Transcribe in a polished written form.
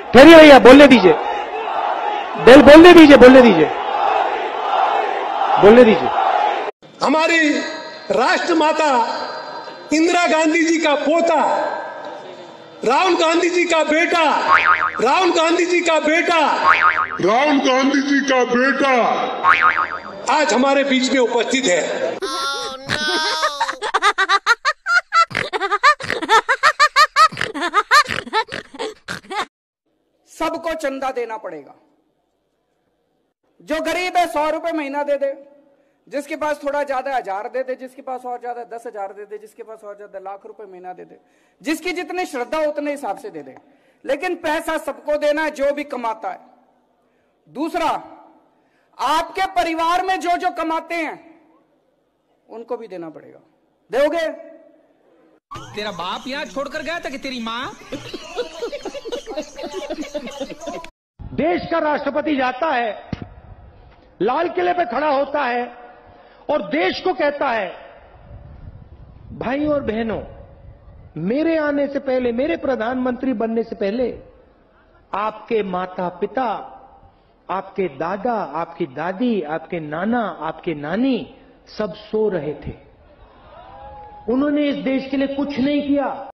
ठहरिए भैया, बोलने दीजिए, बोलने दीजिए, बोलने दीजिए, बोलने दीजिए। हमारी राष्ट्रमाता इंदिरा गांधी जी का पोता, राहुल गांधी जी का बेटा, राहुल गांधी जी का बेटा, राहुल गांधी जी का बेटा आज हमारे बीच में उपस्थित है। सबको चंदा देना पड़ेगा। जो गरीब है 100 रुपए महीना दे दे, जिसके पास थोड़ा ज्यादा 1000 दे दे, जिसके पास और ज्यादा 10,000 दे दे, जिसके पास और ज्यादा लाख रुपए महीना दे दे, जिसकी जितनी श्रद्धा उतने हिसाब से दे दे, लेकिन पैसा सबको देना है जो भी कमाता है। दूसरा, आपके परिवार में जो जो कमाते हैं उनको भी देना पड़ेगा। दोगे? तेरा बाप यहाँ छोड़कर गया था कि तेरी माँ? देश का राष्ट्रपति जाता है, लाल किले पे खड़ा होता है और देश को कहता है, भाइयों और बहनों, मेरे आने से पहले, मेरे प्रधानमंत्री बनने से पहले आपके माता पिता, आपके दादा, आपकी दादी, आपके नाना, आपके नानी सब सो रहे थे। उन्होंने इस देश के लिए कुछ नहीं किया।